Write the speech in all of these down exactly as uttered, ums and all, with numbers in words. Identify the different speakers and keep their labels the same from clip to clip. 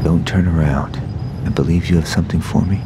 Speaker 1: Don't turn around. I believe you have something for me.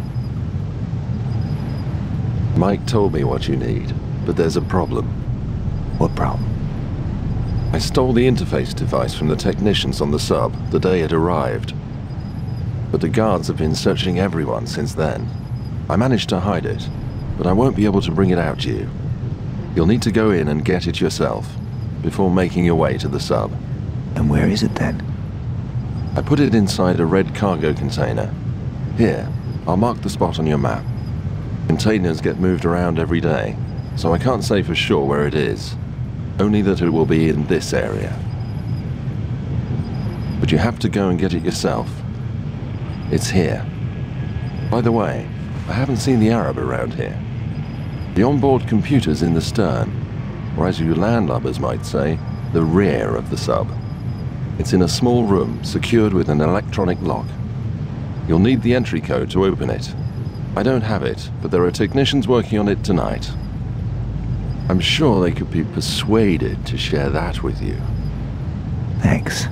Speaker 2: Mike told me what you need, but there's a problem.
Speaker 1: What problem?
Speaker 2: I stole the interface device from the technicians on the sub the day it arrived. But the guards have been searching everyone since then. I managed to hide it, but I won't be able to bring it out to you. You'll need to go in and get it yourself, before making your way to the sub.
Speaker 1: And where is it then?
Speaker 2: I put it inside a red cargo container. Here, I'll mark the spot on your map. Containers get moved around every day, so I can't say for sure where it is. Only that it will be in this area. But you have to go and get it yourself. It's here. By the way, I haven't seen the Arab around here. The onboard computer's in the stern, or as you landlubbers might say, the rear of the sub. It's in a small room, secured with an electronic lock. You'll need the entry code to open it. I don't have it, but there are technicians working on it tonight. I'm sure they could be persuaded to share that with you.
Speaker 1: Thanks.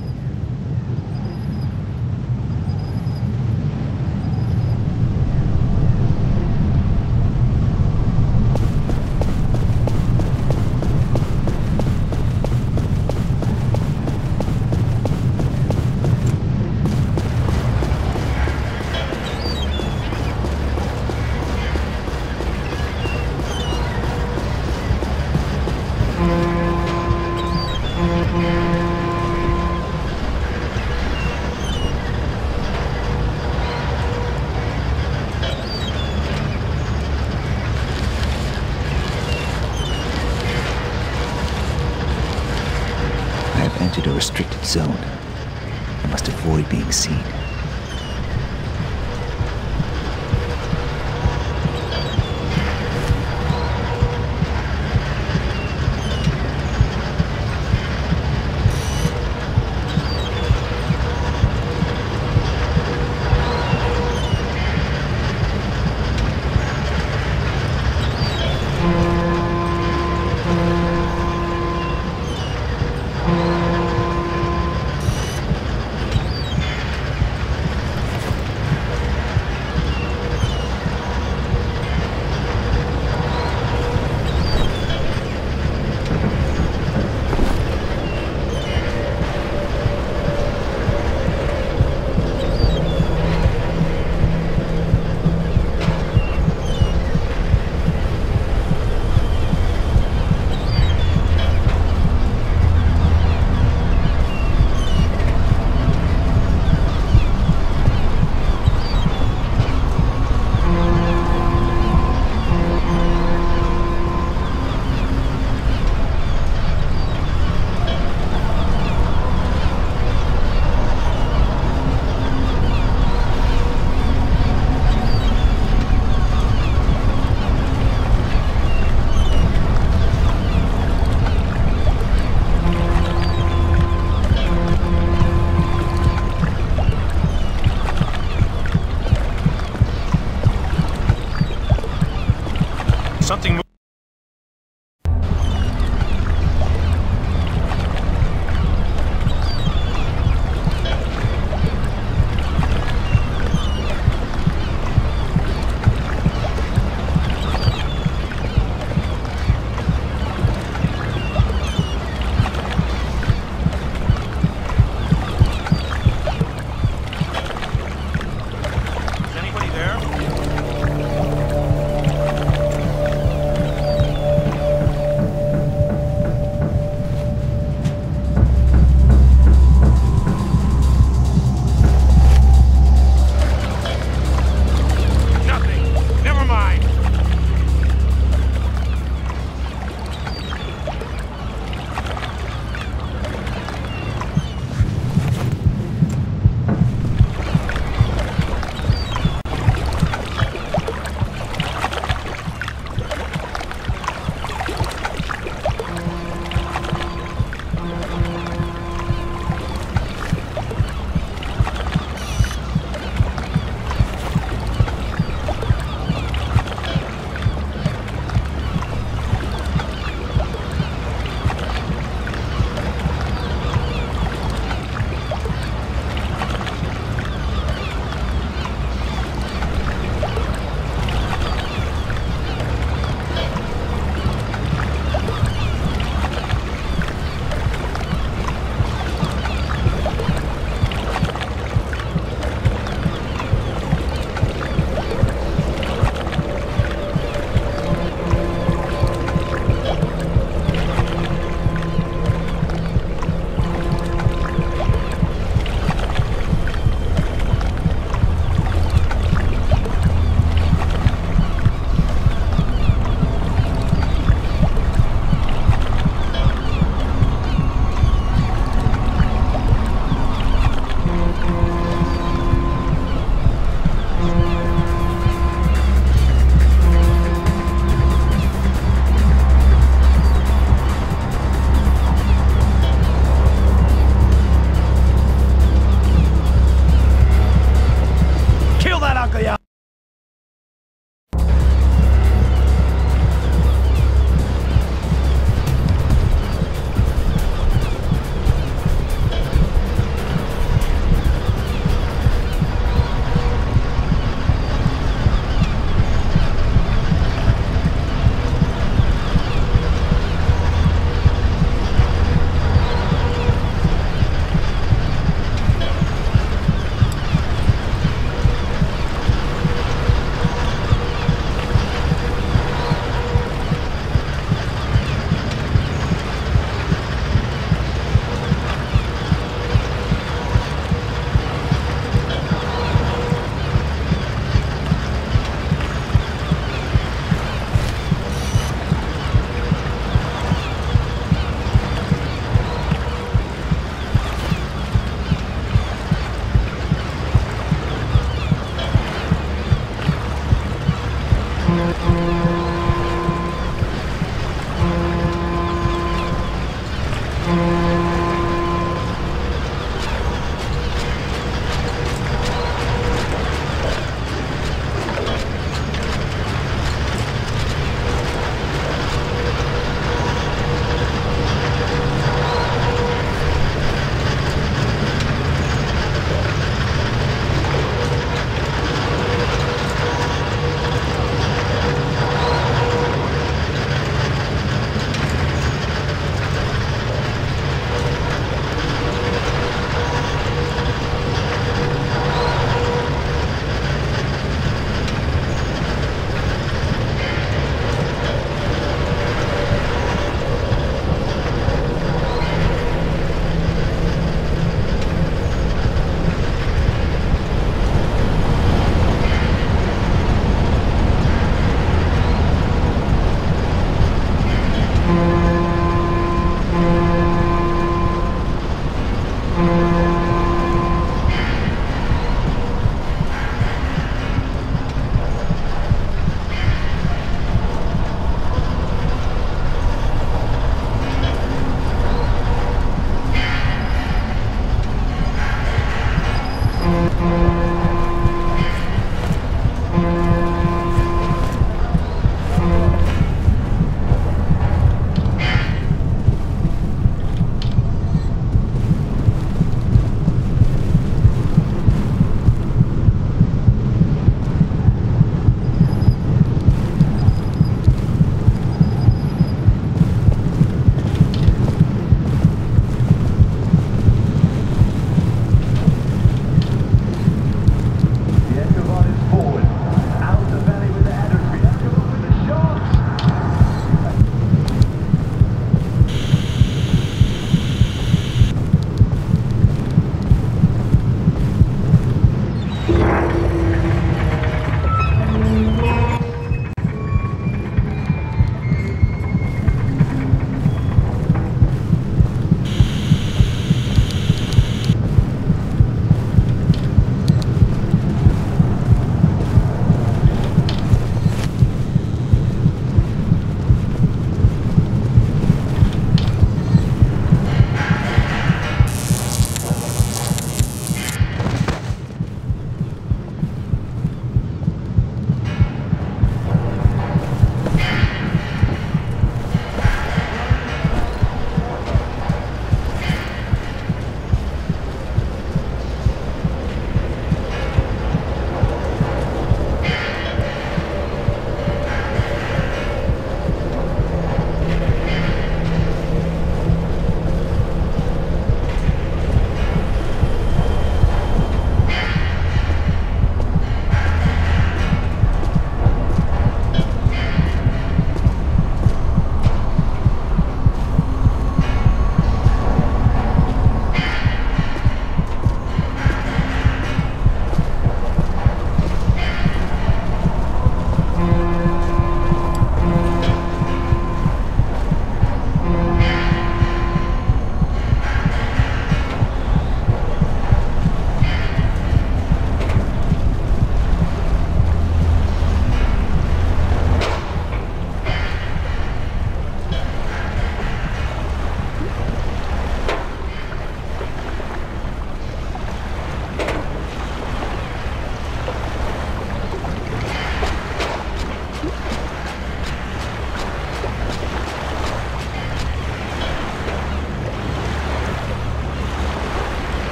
Speaker 1: Entered a restricted zone. I must avoid being seen.
Speaker 3: Something. Is anybody there?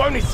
Speaker 3: only